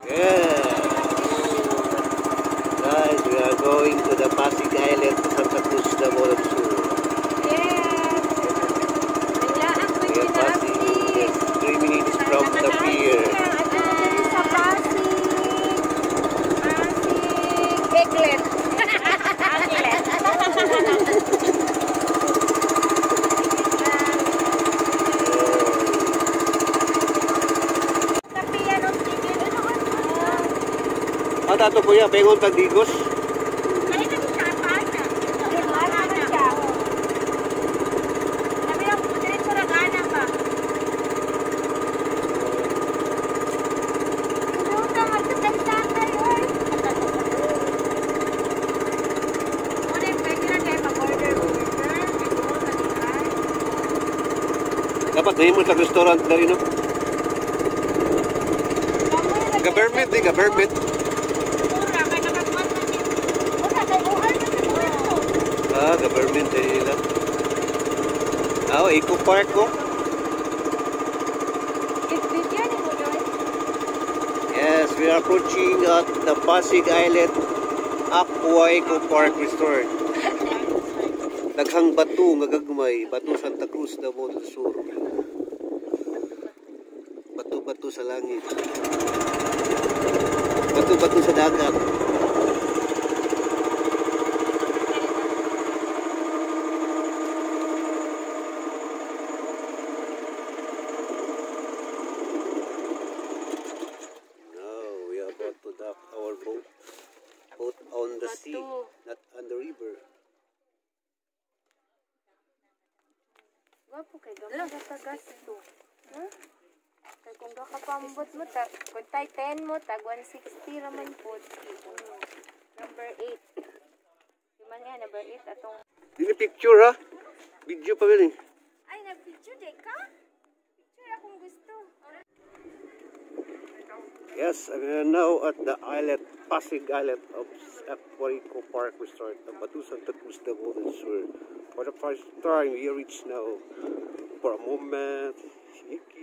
Yeah. Guys, we are going to the Passig Islet, Santa Cruz, Davao. Yes. We are passing just 3 minutes from the pier. Sa Passig. Islet. Tato po ya, pengon tagdigos. Dapat na mo sa restaurant na rin, no? Government, government. Government nila. Eco Park ko. Yes, we are approaching at the Passig Islet Aqua Eco Park Resort. Daghang bato nga gagmay, Bato Santa Cruz, Davao del Sur. Bato-bato sa langit. Bato-bato sa dagat. Our boat on the sea, not on the river. Wapo kay gamay sa tagas ito. Kay kung kakapambot mo, kung tayo 10 mo, tag 160 raman po. Number 8. Diman nga, number 8 atong... Dili picture ha? Video pa rin eh. Ay, nag-picture day ka? Picture akong gusto. Yes, we are now at the islet, Passig Islet of Aqua Park Resort, the Bato Santa Cruz, Davao del Sur. For the first time, we reach now. For a moment,